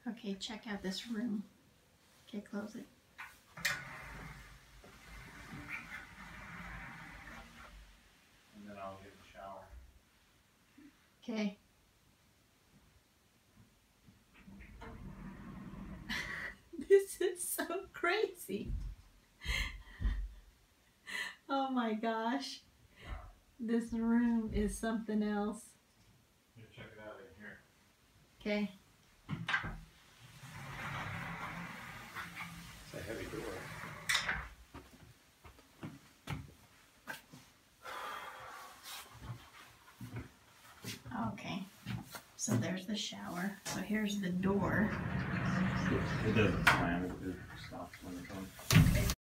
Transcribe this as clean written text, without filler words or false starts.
Okay, check out this room. Okay, close it. And then I'll get the shower. Okay. This is so crazy. Oh my gosh. This room is something else. You check it out in here. Okay. It's a heavy door. Okay. So there's the shower. So here's the door. It doesn't slam, it stops when it comes.